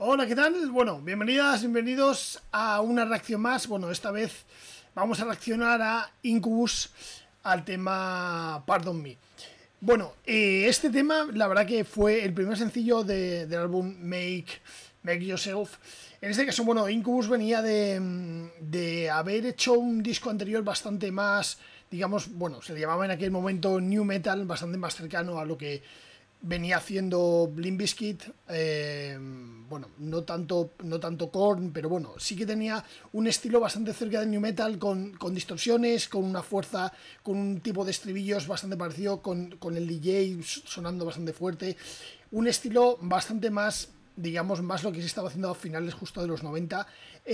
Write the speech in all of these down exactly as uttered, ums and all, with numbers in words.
Hola, ¿qué tal? Bueno, bienvenidas, bienvenidos a una reacción más. Bueno, esta vez vamos a reaccionar a Incubus, al tema Pardon Me. Bueno, eh, este tema, la verdad que fue el primer sencillo de, del álbum Make, Make Yourself. En este caso, bueno, Incubus venía de, de haber hecho un disco anterior bastante más, digamos, bueno, se le llamaba en aquel momento New Metal, bastante más cercano a lo que venía haciendo Limp Bizkit, eh, bueno, no tanto, no tanto Korn, pero bueno, sí que tenía un estilo bastante cerca del New Metal, con, con distorsiones, con una fuerza, con un tipo de estribillos bastante parecido, con, con el D J sonando bastante fuerte, un estilo bastante más, digamos, más lo que se estaba haciendo a finales justo de los noventa,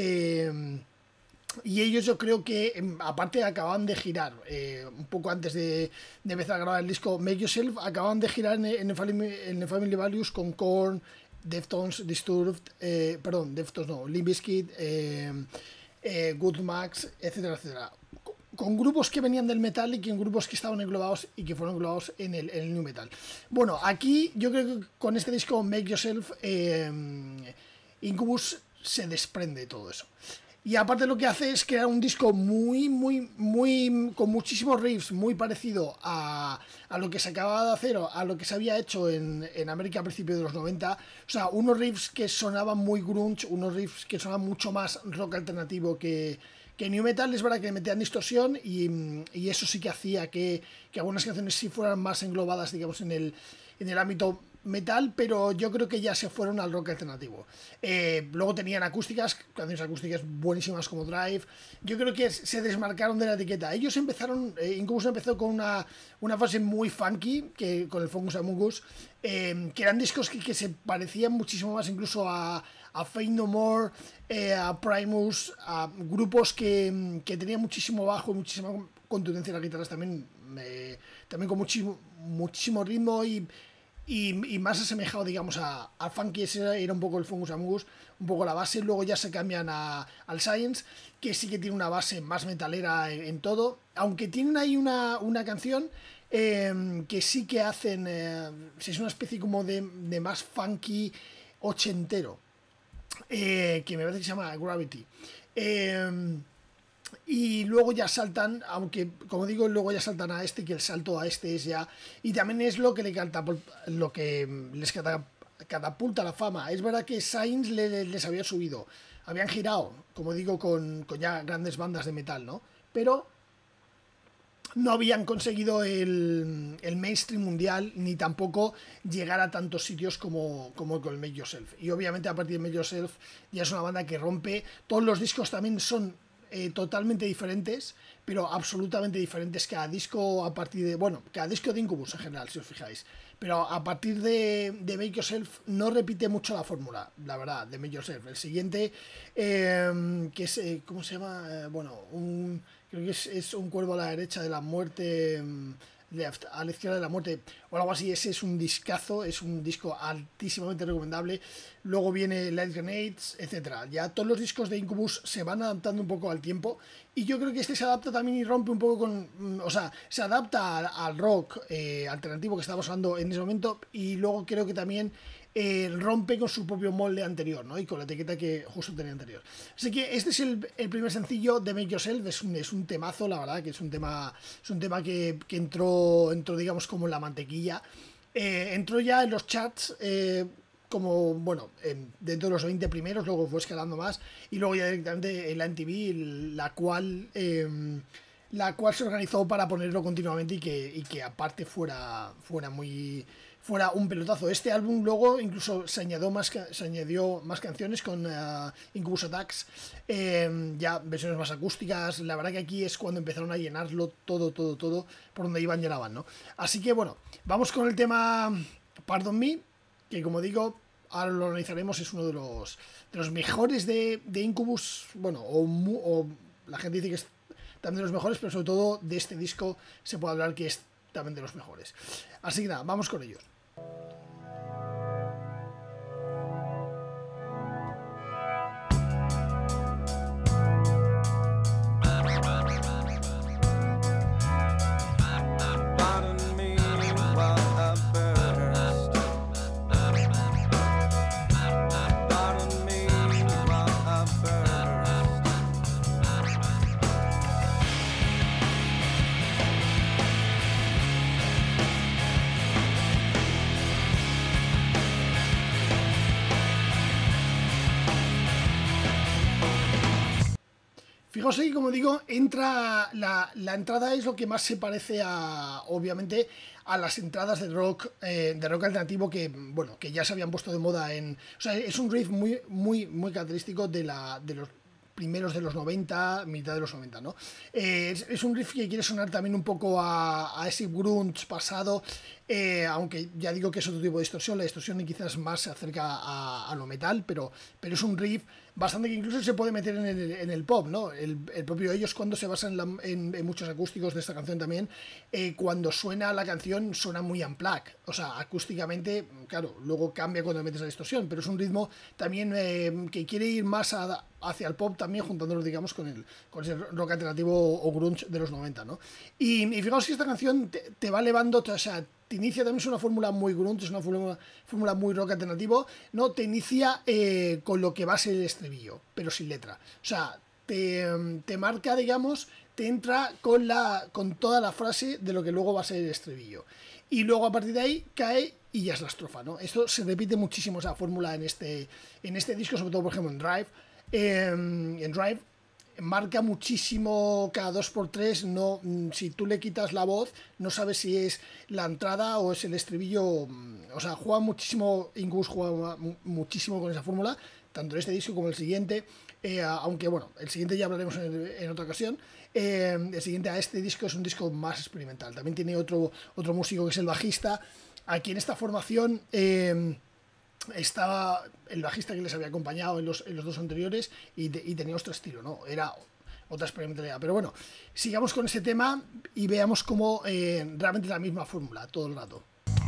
eh, y ellos yo creo que, aparte, acaban de girar, eh, un poco antes de, de empezar a grabar el disco Make Yourself, acaban de girar en, en, el, Family, en el Family Values con Korn, Deftones, Disturbed, eh, perdón, Deftones no, Limp Bizkit, eh, eh, Good Max, etcétera, etcétera. Con grupos que venían del metal y con grupos que estaban englobados y que fueron englobados en el, en el new metal. Bueno, aquí yo creo que con este disco Make Yourself, eh, Incubus se desprende de todo eso. Y aparte lo que hace es crear un disco muy, muy, muy, con muchísimos riffs, muy parecido a, a lo que se acababa de hacer, a lo que se había hecho en, en América a principios de los noventa. O sea, unos riffs que sonaban muy grunge, unos riffs que sonaban mucho más rock alternativo que, que new metal. Es verdad que metían distorsión y, y eso sí que hacía que, que algunas canciones sí fueran más englobadas, digamos, en el, en el ámbito metal, pero yo creo que ya se fueron al rock alternativo. Eh, luego tenían acústicas, canciones acústicas buenísimas como Drive. Yo creo que se desmarcaron de la etiqueta. Ellos empezaron, eh, Incubus empezó con una, una fase muy funky, que con el Fungus Among Us, eh, que eran discos que, que se parecían muchísimo más incluso a, a Faith No More, eh, a Primus, a grupos que, que tenían muchísimo bajo y muchísima contundencia. Las guitarras también, eh, también con muchísimo, muchísimo ritmo y Y, y más asemejado, digamos, a, a funky. Ese era un poco el Fungus Among Us, un poco la base. Luego ya se cambian a, al Science, que sí que tiene una base más metalera en, en todo, aunque tienen ahí una, una canción eh, que sí que hacen, eh, es una especie como de, de más funky ochentero, eh, que me parece que se llama Gravity. Eh, Y luego ya saltan, aunque como digo, luego ya saltan a este, que el salto a este es ya... Y también es lo que, le lo que les catapulta la fama. Es verdad que Sainz les había subido, habían girado, como digo, con, con ya grandes bandas de metal, ¿no? Pero no habían conseguido el, el mainstream mundial, ni tampoco llegar a tantos sitios como, como con el Make Yourself. Y obviamente a partir de Make Yourself ya es una banda que rompe. Todos los discos también son Eh, totalmente diferentes, pero absolutamente diferentes cada disco a partir de, bueno, cada disco de Incubus en general, si os fijáis, pero a partir de, de Make Yourself no repite mucho la fórmula, la verdad, de Make Yourself. El siguiente, eh, que es, eh, ¿cómo se llama? Eh, bueno, un, creo que es, es un cuervo a la derecha de la muerte, Left, a la izquierda de la muerte, o algo así. Ese es un discazo, es un disco altísimamente recomendable. Luego viene Light Grenades, etcétera. Ya todos los discos de Incubus se van adaptando un poco al tiempo, y yo creo que este se adapta también y rompe un poco con, o sea, se adapta al, al rock eh, alternativo que estábamos hablando en ese momento, y luego creo que también eh, rompe con su propio molde anterior, ¿no? Y con la etiqueta que justo tenía anterior. Así que este es el, el primer sencillo de Make Yourself. Es un, es un temazo, la verdad, que es un tema, es un tema que, que entró, entró, digamos, como en la mantequilla. Eh, entró ya en los charts, eh, como, bueno, en, dentro de los veinte primeros, luego fue escalando más, y luego ya directamente en la M T V, la cual... Eh, la cual se organizó para ponerlo continuamente y que, y que aparte fuera, fuera muy fuera un pelotazo. Este álbum luego incluso se añadió más, se añadió más canciones con uh, Incubus Attacks, eh, ya versiones más acústicas. La verdad que aquí es cuando empezaron a llenarlo todo, todo, todo, por donde iban llenaban, ¿no? Así que bueno, vamos con el tema Pardon Me, que como digo, ahora lo analizaremos, es uno de los, de los mejores de, de Incubus, bueno, o, o la gente dice que es también de los mejores, pero sobre todo de este disco se puede hablar que es también de los mejores. Así que nada, vamos con ellos. Pardon Fijaos ahí, como digo, entra la, la entrada es lo que más se parece a, obviamente, a las entradas de rock, eh, de rock alternativo que, bueno, que ya se habían puesto de moda en... O sea, es un riff muy, muy, muy característico de, la, de los primeros de los noventa, mitad de los noventa, ¿no? Eh, es, es un riff que quiere sonar también un poco a, a ese grunge pasado, eh, aunque ya digo que es otro tipo de distorsión, la distorsión quizás más se acerca a, a lo metal, pero, pero es un riff bastante que incluso se puede meter en el, en el pop, ¿no? El, el propio ellos cuando se basa en, la, en, en muchos acústicos de esta canción también, eh, cuando suena la canción suena muy unplugged, o sea, acústicamente, claro, luego cambia cuando metes la distorsión, pero es un ritmo también eh, que quiere ir más a, hacia el pop también, juntándolo, digamos, con el con ese rock alternativo o grunge de los noventa, ¿no? Y, y fijaos que esta canción te, te va elevando, o sea, te inicia también, es una fórmula muy grunge, es una fórmula, fórmula muy rock alternativo, ¿no? Te inicia eh, con lo que va a ser el estribillo, pero sin letra. O sea, te, te marca, digamos, te entra con, la, con toda la frase de lo que luego va a ser el estribillo. Y luego a partir de ahí cae y ya es la estrofa, ¿no? Esto se repite muchísimo, esa fórmula en este, en este disco, sobre todo, por ejemplo, en Drive. Eh, en Drive marca muchísimo cada dos por tres, no, si tú le quitas la voz no sabes si es la entrada o es el estribillo, o sea, juega muchísimo, Incubus juega muchísimo con esa fórmula, tanto en este disco como el siguiente, eh, aunque bueno, el siguiente ya hablaremos en, en otra ocasión. Eh, el siguiente a este disco es un disco más experimental, también tiene otro, otro músico que es el bajista. Aquí en esta formación eh, estaba el bajista que les había acompañado en los, en los dos anteriores y, de, y tenía otro estilo, ¿no? Era otra experimentalidad. Pero bueno, sigamos con ese tema y veamos cómo eh, realmente la misma fórmula todo el rato.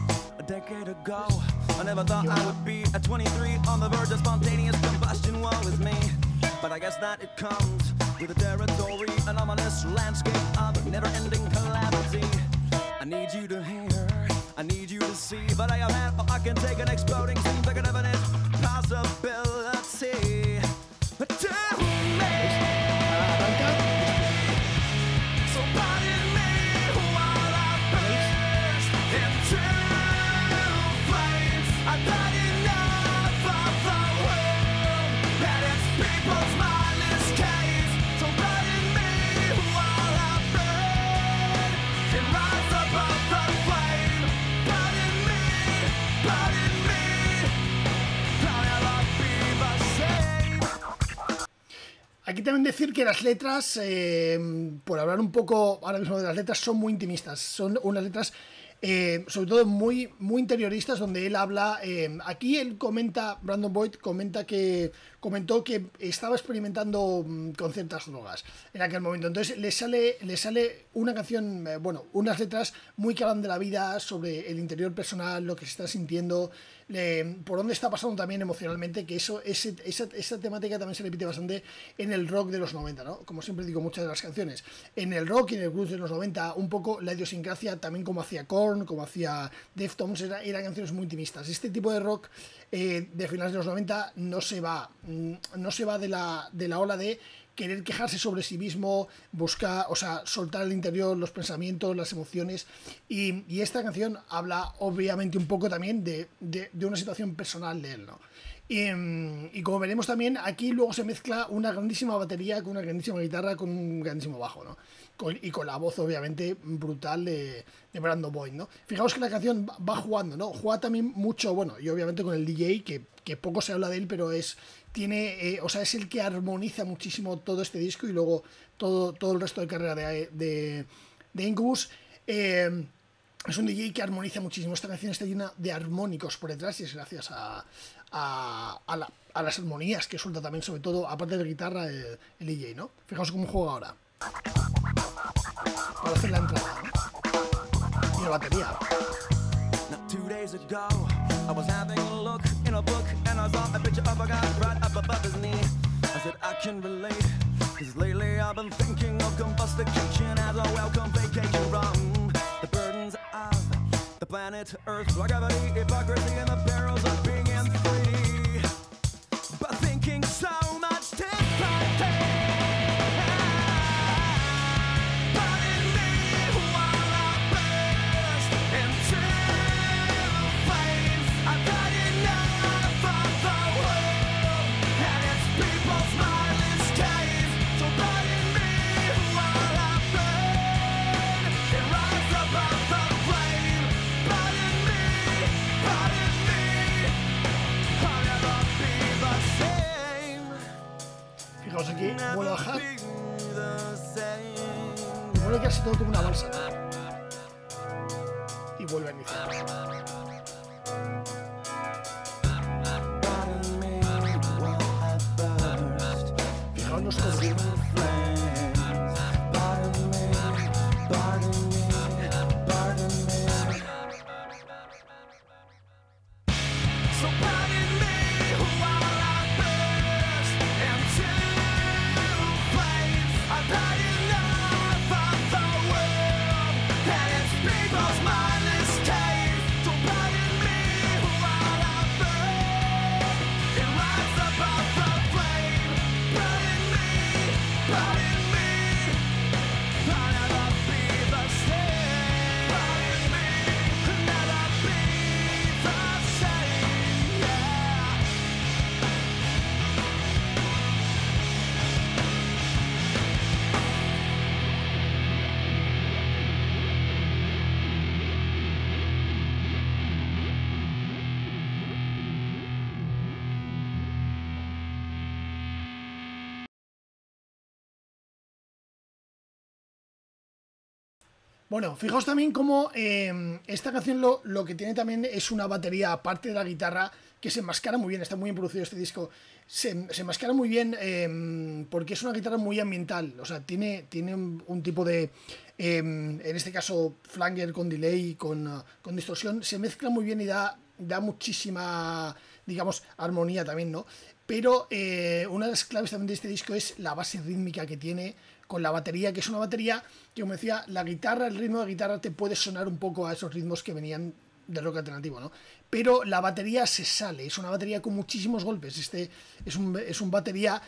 A decade ago, I never thought I would be at twenty-three on the verge of spontaneous combustion. Woe is me, but I guess that it comes with the territory, an ominous landscape of never-ending calamity. I need you to hear, I need you to see, but I am at, I can take an exploding seems like an infinite possibility. Tell me, so pardon me while I burst into flames. I've had enough of the world and its people's mindless caves. So pardon me while I burn and rise above the flame. Pardon me, pardon me, I'll never be the same. Aquí también decir que las letras, eh, por hablar un poco ahora mismo de las letras, son muy intimistas, son unas letras eh, sobre todo muy, muy interioristas, donde él habla, eh, aquí él comenta, Brandon Boyd comenta que comentó que estaba experimentando mm, con ciertas drogas en aquel momento, entonces le sale, le sale una canción, eh, bueno, unas letras muy que hablan de la vida, sobre el interior personal, lo que se está sintiendo, eh, por dónde está pasando también emocionalmente, que eso, ese, esa, esa temática también se repite bastante en el rock de los noventa, ¿no? Como siempre digo, muchas de las canciones, en el rock y en el blues de los noventa, un poco la idiosincrasia, también como hacía Korn, como hacía Deftones, eran era canciones muy intimistas. Este tipo de rock eh, de finales de los noventa no se va, no se va de la, de la ola de querer quejarse sobre sí mismo, buscar, o sea, soltar el interior, los pensamientos, las emociones, y, y esta canción habla obviamente un poco también de, de, de una situación personal de él, ¿no? Y, y como veremos también, aquí luego se mezcla una grandísima batería con una grandísima guitarra con un grandísimo bajo, ¿no? Con, y con la voz obviamente brutal de, de Brandon Boyd, ¿no? Fijaos que la canción va jugando, ¿no? Juega también mucho, bueno, y obviamente con el D J, que, que poco se habla de él, pero es tiene, eh, o sea, es el que armoniza muchísimo todo este disco y luego todo, todo el resto de carrera de, de, de Incubus. Eh, es un D J que armoniza muchísimo. Esta canción está llena de armónicos por detrás y es gracias a, a, a, la, a las armonías que suelta también, sobre todo, aparte de la guitarra, el, el D J, ¿no? Fijaos cómo juega ahora para hacer la entrada, ¿no? Y la batería. I was having a look in a book and I saw a picture of a guy right up above his knee. I said I can relate, cause lately I've been thinking of combustication as a welcome vacation from the burdens of the planet Earth, gravity, hypocrisy, and the perils of being in free. But thinking so much differently. People's mindless cave, so bad que vuelve a bajar y vuelve casi todo como una balsa, y vuelve a iniciar. Fijaos los coros. Bueno, fijaos también cómo eh, esta canción lo, lo que tiene también es una batería, aparte de la guitarra, que se enmascara muy bien, está muy bien producido este disco, se, se enmascara muy bien eh, porque es una guitarra muy ambiental, o sea, tiene, tiene un, un tipo de, eh, en este caso, flanger con delay, con, uh, con distorsión, se mezcla muy bien y da, da muchísima, digamos, armonía también, ¿no? Pero eh, una de las claves también de este disco es la base rítmica que tiene con la batería, que es una batería que, como decía, la guitarra, el ritmo de guitarra te puede sonar un poco a esos ritmos que venían del rock alternativo, ¿no? Pero la batería se sale, es una batería con muchísimos golpes, este es un, es un batería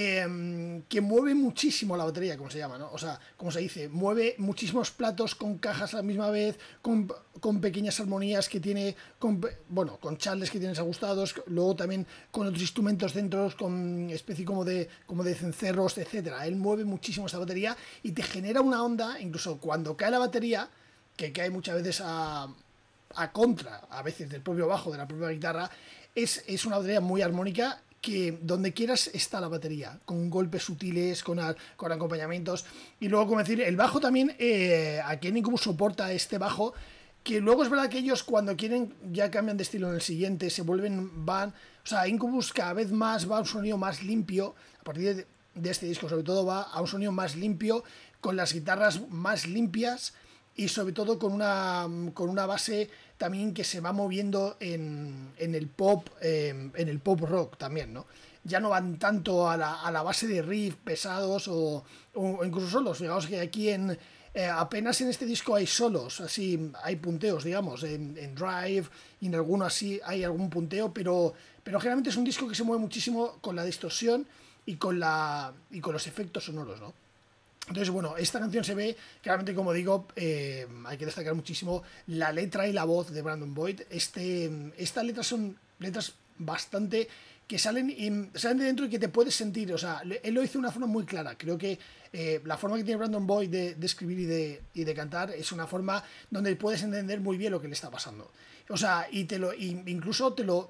eh, que mueve muchísimo la batería, como se llama, ¿no? O sea, como se dice, mueve muchísimos platos con cajas a la misma vez, con, con pequeñas armonías que tiene, con, bueno, con chales que tienes ajustados, luego también con otros instrumentos dentro, con especie como de, como de cencerros, etcétera. Él mueve muchísimo esta batería y te genera una onda, incluso cuando cae la batería, que cae muchas veces a... a contra, a veces, del propio bajo, de la propia guitarra, es, es una batería muy armónica que donde quieras está la batería, con golpes sutiles, con, con acompañamientos. Y luego, como decir, el bajo también, eh, aquí en Incubus soporta este bajo, que luego es verdad que ellos cuando quieren ya cambian de estilo en el siguiente, se vuelven, van... O sea, Incubus cada vez más va a un sonido más limpio, a partir de, de este disco sobre todo va a un sonido más limpio, con las guitarras más limpias, y sobre todo con una, con una base también que se va moviendo en, en el pop eh, en el pop rock también, ¿no? Ya no van tanto a la, a la base de riff pesados o, o incluso solos. Fijaos que aquí en eh, apenas en este disco hay solos, así hay punteos, digamos, en, en Drive y en alguno así hay algún punteo, pero, pero generalmente es un disco que se mueve muchísimo con la distorsión y con, la, y con los efectos sonoros, ¿no? Entonces, bueno, esta canción se ve, claramente, como digo, eh, hay que destacar muchísimo la letra y la voz de Brandon Boyd. Este, estas letras son letras bastante que salen, y, salen de dentro y que te puedes sentir. O sea, él lo hizo de una forma muy clara. Creo que eh, la forma que tiene Brandon Boyd de, de escribir y de, y de cantar es una forma donde puedes entender muy bien lo que le está pasando. O sea, y te lo, y incluso te lo...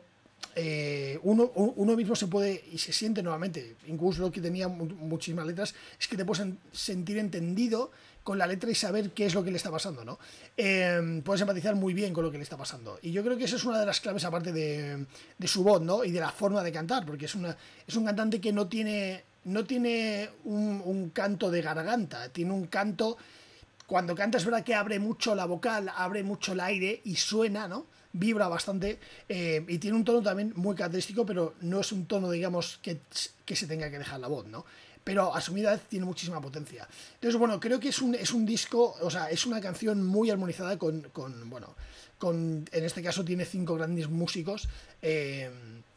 Eh, uno, uno mismo se puede y se siente nuevamente, incluso lo que tenía muchísimas letras, es que te puedes sentir entendido con la letra y saber qué es lo que le está pasando, ¿no? Eh, puedes empatizar muy bien con lo que le está pasando, y yo creo que esa es una de las claves, aparte de, de su voz, ¿no? Y de la forma de cantar, porque es, una, es un cantante que no tiene, no tiene un, un canto de garganta, tiene un canto, cuando canta es verdad que abre mucho la vocal, abre mucho el aire y suena, ¿no? Vibra bastante, eh, y tiene un tono también muy característico, pero no es un tono, digamos, que, que se tenga que dejar la voz, ¿no? Pero a su vez tiene muchísima potencia. Entonces, bueno, creo que es un, es un disco, o sea, es una canción muy armonizada con, con bueno, con, en este caso tiene cinco grandes músicos, eh,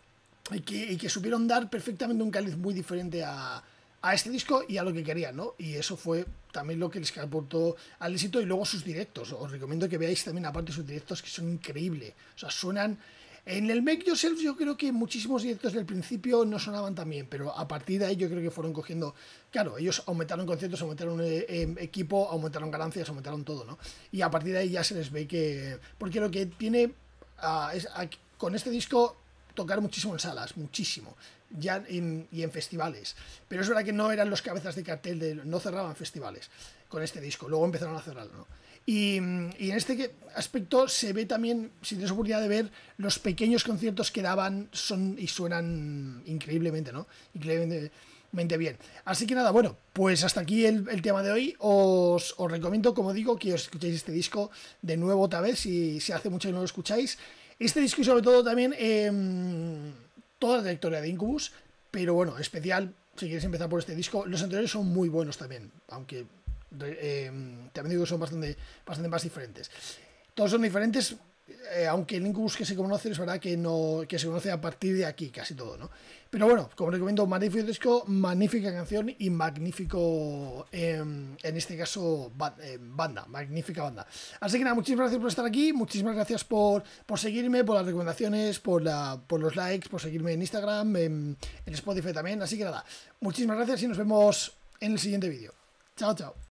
y, que, y que supieron dar perfectamente un cáliz muy diferente a... a este disco y a lo que querían, ¿no? Y eso fue también lo que les aportó al éxito, y luego sus directos. Os recomiendo que veáis también aparte sus directos, que son increíbles. O sea, suenan... En el Make Yourself yo creo que muchísimos directos del principio no sonaban tan bien, pero a partir de ahí yo creo que fueron cogiendo... Claro, ellos aumentaron conciertos, aumentaron eh, eh, equipo, aumentaron ganancias, aumentaron todo, ¿no? Y a partir de ahí ya se les ve que... Porque lo que tiene... Uh, es, uh, con este disco... tocar muchísimo en salas, muchísimo, ya en, y en festivales. Pero es verdad que no eran los cabezas de cartel, de, no cerraban festivales con este disco, luego empezaron a cerrarlo, ¿no? Y, y en este aspecto se ve también, si tienes oportunidad de ver, los pequeños conciertos que daban son y suenan increíblemente, ¿no? Increíblemente bien. Así que nada, bueno, pues hasta aquí el, el tema de hoy. Os, os recomiendo, como digo, que os escuchéis este disco de nuevo otra vez, si, si hace mucho que no lo escucháis. Este disco y sobre todo también eh, toda la trayectoria de Incubus, pero bueno, especial, si quieres empezar por este disco. Los anteriores son muy buenos también, aunque... Eh, también digo que son bastante, bastante más diferentes. Todos son diferentes, eh, aunque el Incubus que se conoce es verdad que no que se conoce a partir de aquí casi todo, ¿no? Pero bueno, como recomiendo, magnífico disco, magnífica canción y magnífico, eh, en este caso, eh, banda, magnífica banda. Así que nada, muchísimas gracias por estar aquí, muchísimas gracias por, por seguirme, por las recomendaciones, por, la, por los likes, por seguirme en Instagram, en, en Spotify también. Así que nada, muchísimas gracias y nos vemos en el siguiente vídeo. Chao, chao.